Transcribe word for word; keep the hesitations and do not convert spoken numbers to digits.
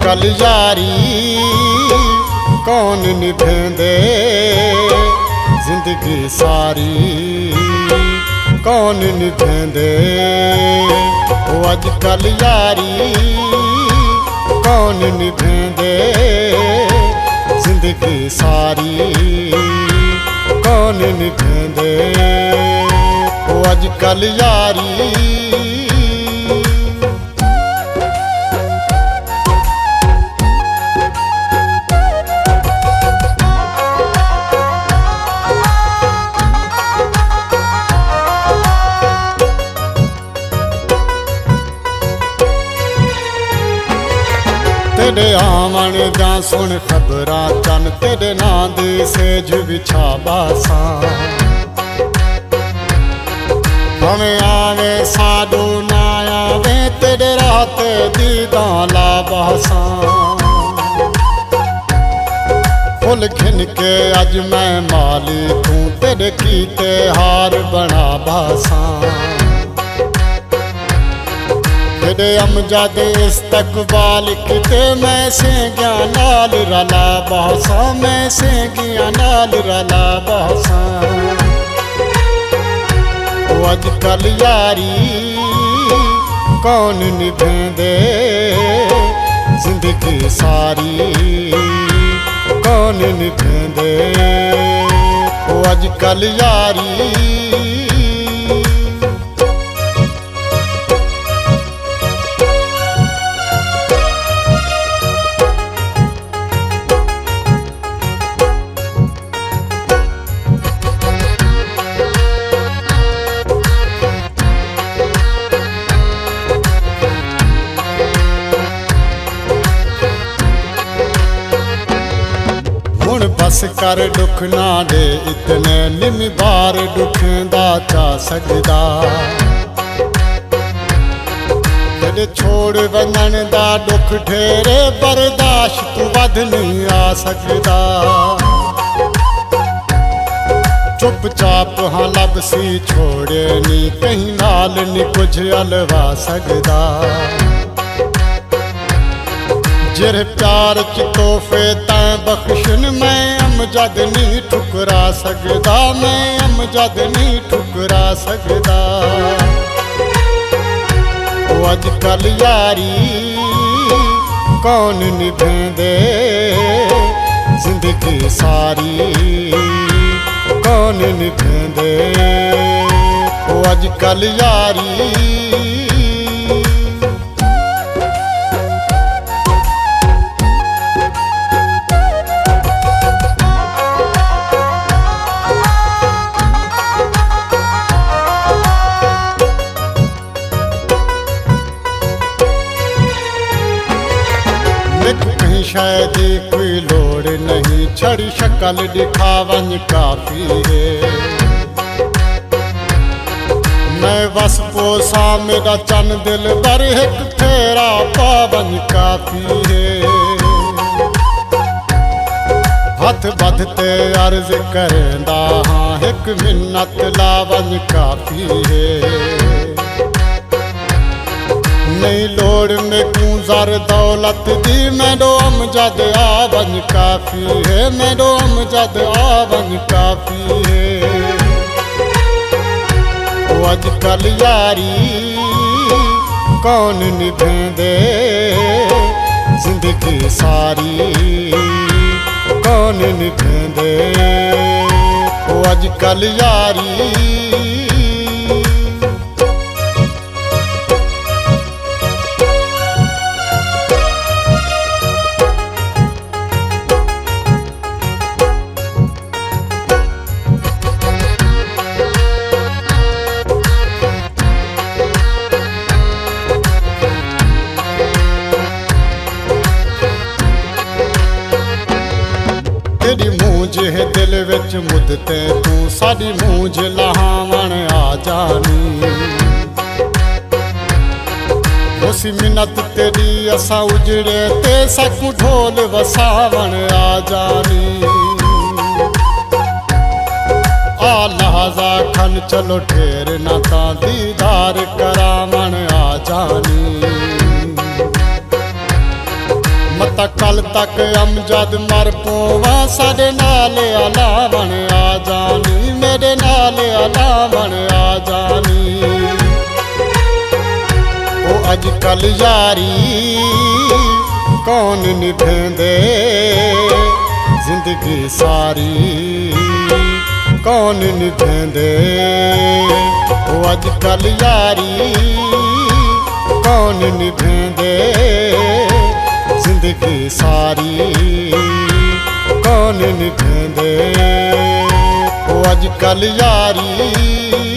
अजकल यारी कौन निभेंदे जिंदगी सारी कौन निभेंदे ओ अजकल यारी कौन निभेंदे जिंदगी सारी कौन निभेंदे ओ अजकल यारी। तेरे आवन दा सुन खबरां चन तेरे नां दे सेज विछा बासां भावें आवे साधु ना आवे तेरे रात दीदां ला बासां फुल खिन के अज मैं माली तू तेरे कीते हार बना बासां तेरे अमजद इस्तकबाल किते मैं सेंगिया नाल रला बासा मैं सेंगिया नाल रला बासा ओ अजकल यारी कौन निभेंदे जिंदगी सारी कौन निभेंदे ओ अजकल यारी। बस कर दुख ना दे इतने निमी बार दुखेंदा चा सकदा तेरे छोड़ वंजन दा दुख ठेरे बर्दाश्त तू वध नहीं आ सकदा चुपचाप हाँ लब सी छोड़े नी कहीं नाल नी कुछ अलवा सकदा जिर प्यार च तोहफे तैं बख्शन मैं अमजद नहीं ठुकरा सकदा मैं अमजद नहीं ठुकरा सकदा ओ अजकल यारी कौन निभेंदे जिंदगी सारी कौन निभेंदे ओ अजकल यारी। शायद कोई लोड़ नहीं छड़ी शक्ल दिखावन काफी है मैं बस पोसा मेरा चन दिल बर एक फेरा पावन काफी है हथ बधते अर्ज करेंदा हाँ एक मिन्नत लावन काफी है नहीं लोड़ में क्यों ज़र दौलत दी मैडो अमजद आवन काफी है मैडो अमजद आवन काफी है ओ अजकल यारी कौन निभेंदे जिंदगी सारी कौन निभेंदे ओ अजकल यारी। तेरी मूंज है दिल विच मुदते तू साडी मूंज लहावन आ जानी उसी मिन्नत तेरी असा उजड़े ते सकू ढोल वसावन आ जानी आ लहाजा खन चलो ठेर न ता दीदार करावन आ जानी मत कल तक अमजद मर पोवा साडे नाल अलावन आ जानी, मेरे नाल अलावन आ जानी। ओ अजकल यारी कौन निभेंदे जिंदगी सारी, कौन निभेंदे ओ अजकल यारी कौन निभेंदे जिंदगी सारी, कौन निभेंदे ओ अजकल यारी।